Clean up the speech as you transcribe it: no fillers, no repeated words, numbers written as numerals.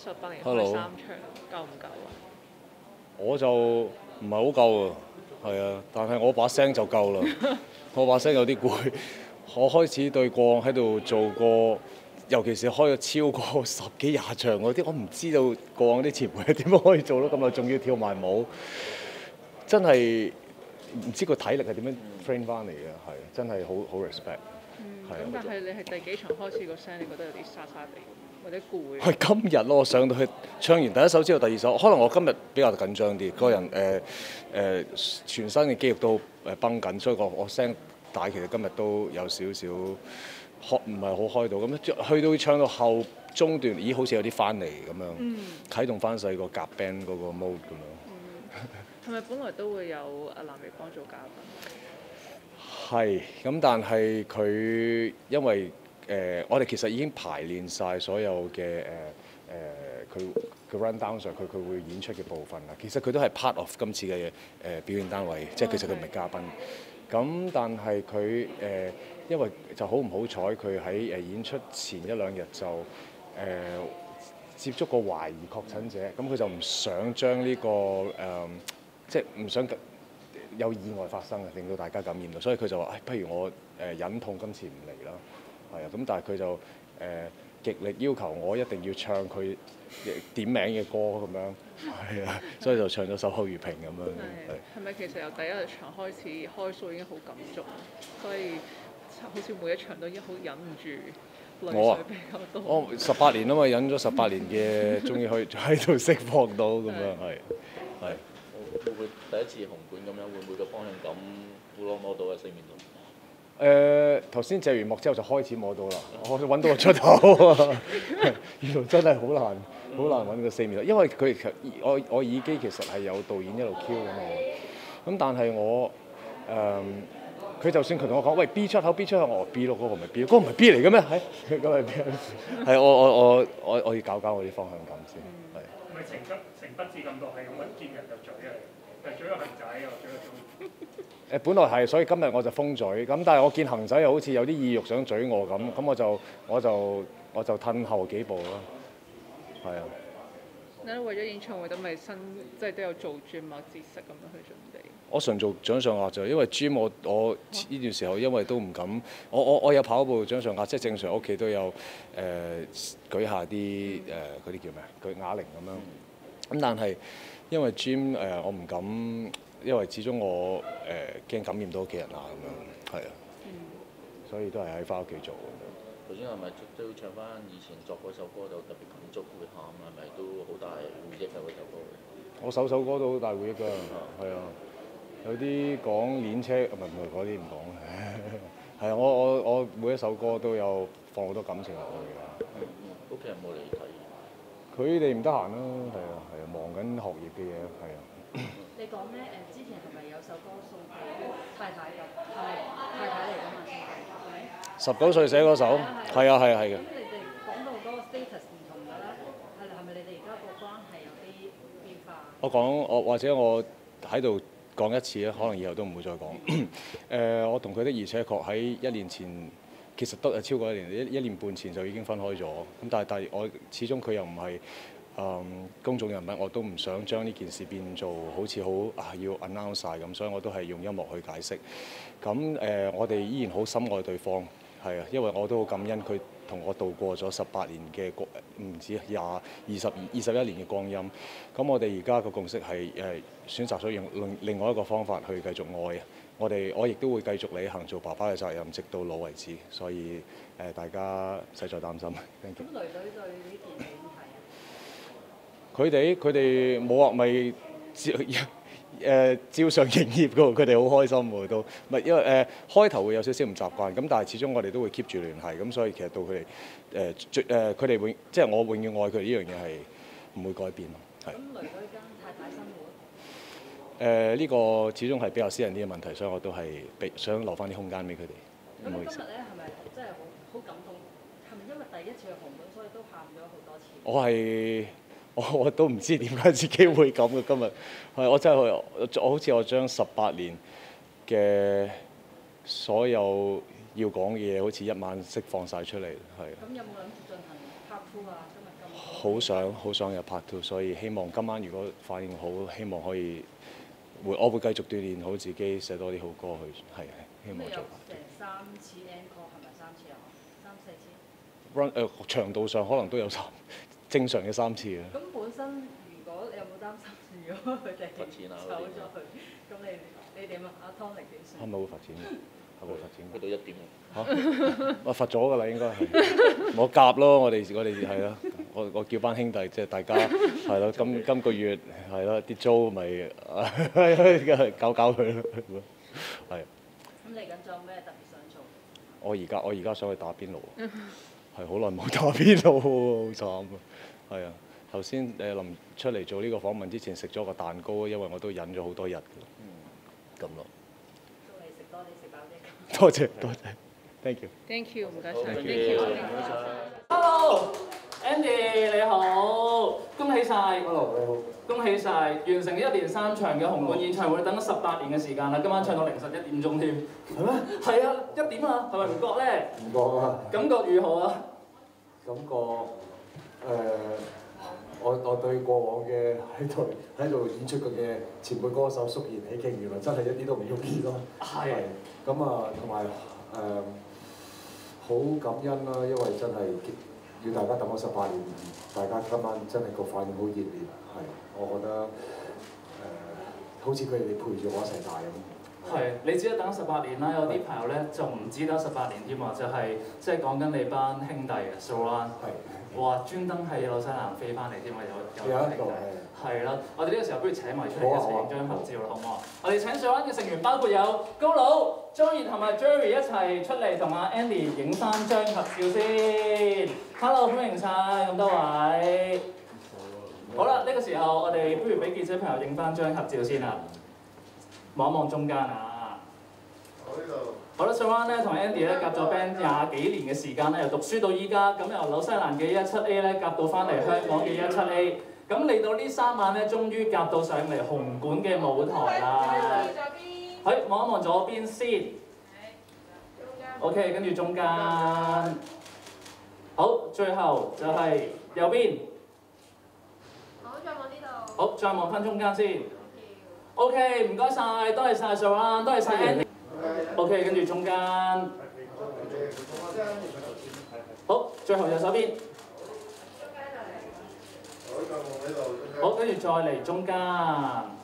18年開 Hello 3場，夠唔夠啊？ 我就唔係好夠啊，係啊，但係我把聲就夠啦。我把聲有啲攰，我開始對過往喺度做過，尤其是開咗超過10幾20場嗰啲，我唔知道過往啲前輩係點樣可以做到咁耐，仲要跳埋舞，真係唔知個體力係點樣 train 翻嚟嘅，係真係好 respect。係啊咁但係你係第幾場開始個聲，你覺得有啲沙沙地，或者攰？ 係今日咯，我上到去唱完第一首之後，第二首，可能我今日比較緊張啲，個人全身嘅肌肉都繃緊，所以我聲帶其實今日都有少少唔係好開到，咁去到唱到後中段，咦好似有啲翻嚟咁樣，啟動翻細個夾 band 嗰個 mode 咁樣。 係咪本來都會有阿藍奕邦做嘉賓？ 係，咁但係佢因為我哋其實已經排練晒所有嘅佢 run down 上佢會演出嘅部分啦。其實佢都係 part of 今次嘅表演單位，即係其實佢唔係嘉賓。咁但係佢因為就好唔好彩，佢喺演出前1、2日就接觸過懷疑確診者，咁佢就唔想將呢個即係唔想有意外發生啊，令到大家感染到，所以佢就話：不如我忍痛今次唔嚟啦。係啊，咁但係佢就極力要求我一定要唱佢點名嘅歌咁樣，係啊，所以就唱咗首《許如萍》咁樣。 係咪其實由第一場開始開 show 已經好感觸，所以好似每一場都好忍唔住淚水比較多。 我18年啊嘛，忍咗18年嘅，終於可以喺度釋放到咁樣，係。 會唔會第一次紅館咁樣，會唔會個方向感會攞到喺四面度？ 頭先謝完幕之後就開始摸到啦，我揾到個出口啊！原來真係好難揾個四面，因為佢其實我耳機其實係有導演一路 Q 緊我，咁但係我佢就算佢同我講喂 B 出口 B 出口，我 B 咯，嗰個唔係 B，嗰個唔係 B 嚟嘅咩？係咁係 B，係我要搞我啲方向感先，係。 咪情不自禁到係咁樣見人就嘴啊，又嘴個恒仔又嘴個中。 本來係，所以今日我就封嘴。咁但係我見恒仔又好似有啲意欲想嘴我咁我就褪後幾步咯。係啊。 你為咗演唱會，咁咪即係都有做 gym 啊、節食咁樣去準備？ 我純做掌上壓就因為 gym 我呢段時候因為都唔敢，我有跑步掌上壓，即係正常屋企都有舉下啲嗰啲叫咩舉啞鈴咁樣。咁但係因為 gym 我唔敢，因為始終我驚感染到屋企人啊咁樣，係啊，所以都係喺翻屋企做。 頭先係咪都要唱翻以前作嗰首歌就特別感觸會喊，係咪都好大回憶啊嗰首歌？ 我首歌都好大回憶㗎，係啊，有啲講練車，唔係嗰啲唔講，係啊，我每一首歌都有放好多感情落去㗎。 屋企人冇嚟睇？ 佢哋唔得閒啦，係啊，忙緊學業嘅嘢，係啊。 你講咧之前係咪有首歌送俾太太㗎？係咪太太嚟㗎嘛？送俾係咪？ 19歲寫嗰首，係啊。 咁你哋講到嗰個 status 唔同咗啦，係咪你哋而家個關係有啲變化？ 或者我喺度講一次啦，可能以後都唔會再講。我同佢的而且確喺1年前，其實都係超過1年，1年半前就已經分開咗。咁但係我始終佢又唔係公眾人物，我都唔想將呢件事變做好似好要 announce 晒咁，所以我都係用音樂去解釋。咁我哋依然好深愛對方，係啊，因為我都好感恩佢同我度過咗18年嘅唔止21年嘅光陰。咁我哋而家個共識係選擇咗用另外一個方法去繼續愛。我亦都會繼續履行做爸爸嘅責任，直到老為止。所以大家唔使再擔心。 咁女女對呢件事點睇啊？ 佢哋冇話咪照常營業㗎喎，佢哋好開心喎都。唔係因為開頭會有少少唔習慣，咁但係始終我哋都會 keep 住聯繫，咁所以其實到佢哋佢哋即係我永遠愛佢呢樣嘢係唔會改變咯。係。 咁女女間太太生活？ 呢個始終係比較私人啲嘅問題，所以我都係想留翻啲空間俾佢哋。 咁今日咧係咪真係好感動？係咪因為第一次去紅館，所以都喊咗好多次？ 我都唔知點解自己會咁嘅今日，我真係我好似我將18年嘅所有要講嘅嘢，好似一晚釋放晒出嚟，係。 咁有冇諗住進行 Part Two啊？今日咁好想有 Part Two， 所以希望今晚如果反應好，希望可以我會繼續鍛鍊好自己，寫多啲好歌去，係希望做。 成3次 encore 係咪3次啊？3、4次。 長度上可能都有正常嘅3次嘅。 咁本身如果你有冇擔心，如果佢哋走咗去，咁你點啊？阿 Tony 點算？ 係咪會發展嘅？係會發展嘅。 去到1點嚇！我罰咗㗎啦，應該係。我夾咯，我哋係咯，我叫班兄弟即係大家係咯，今個月係咯啲租咪搞佢咯，係。 咁嚟緊仲有咩特別想做？ 我而家想去打邊爐，係好耐冇打邊爐喎，好慘啊！係啊，頭先臨出嚟做呢個訪問之前食咗個蛋糕，因為我都忍咗好多日㗎啦。咁咯。 祝你食多啲，食飽啲。 多謝，thank you。 Thank you，唔該晒 Thank ，thank you。 Hello，Andy 你好，恭喜晒！ Hello， 你好。 恭喜晒！完成1連3場嘅紅館演唱會，等咗18年嘅時間啦，今晚唱到凌晨1點鐘添。 係咩？ 係啊，1點啊，係咪唔覺咧？ 唔覺啊。 感覺如何啊？ 感覺我對過往嘅喺度演出過嘅前輩歌手肅然起敬，原來真係一啲都唔容易咯。 係。 咁啊，同埋好感恩啦，因為真係要大家等我18年，大家今晚真係個反應好熱烈，係，我覺得好似佢哋陪住我一齊大咁。 係，你只係等18年啦，有啲朋友咧就唔止等18年添喎，就係即係講緊你班兄弟嘅 Soran。係。哇！專登喺紐西蘭飛翻嚟添啊，有兄弟。係啦，我哋呢個時候不如請埋出嚟一齊影張合照啦，好唔好啊？我哋請 Soran 嘅成員包括有高佬、Joey 同埋 Jerry 一齊出嚟同阿 Andy 影翻張合照先。Hello， 歡迎晒咁多位。好啦，呢個時候我哋不如俾記者朋友影翻張合照先啦。望一望中間啊！好啦，Soran咧同 Andy 咧夾咗 band 20幾年嘅時間咧，由讀書到依家，咁由紐西蘭嘅117A 咧夾到翻嚟香港嘅117A，咁嚟到呢3晚咧，終於夾到上嚟紅館嘅舞台啦。係，望一望左邊先。OK， 跟住中間。好，最後就係右邊。 好，再望呢度。 好，再望翻中間先。OK， 唔該晒，多謝晒 Soran， 多謝晒 Andy。OK， 跟住中間。好，最後右手邊。好，跟住再嚟中間。